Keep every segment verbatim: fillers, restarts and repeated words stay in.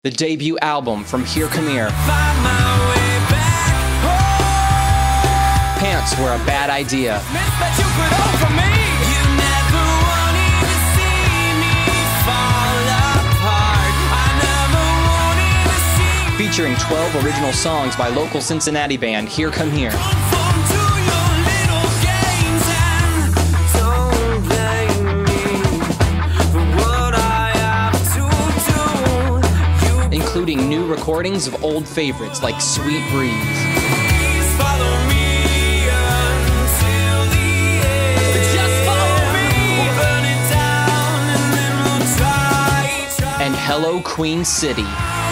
the debut album from HereComeHere. Pants were a bad idea. Featuring twelve original songs by local Cincinnati band HereComeHere. Including new recordings of old favorites like Sweet Breeze. And Hello Queen City.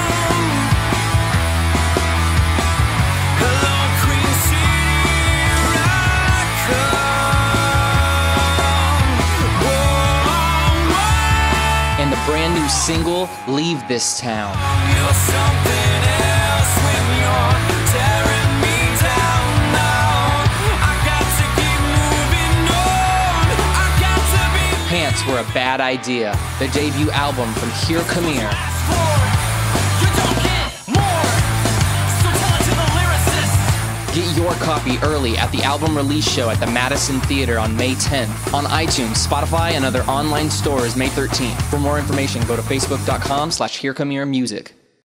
And the brand new single, Leave This Town. You're something else when you're tearing me down now. I got to keep moving on. I got to be. Pants were a bad idea. The debut album from HereComeHere. Get your copy early at the album release show at the Madison Theater on May tenth, on iTunes, Spotify, and other online stores May thirteenth. For more information, go to facebook dot com slash HereComeHere Music.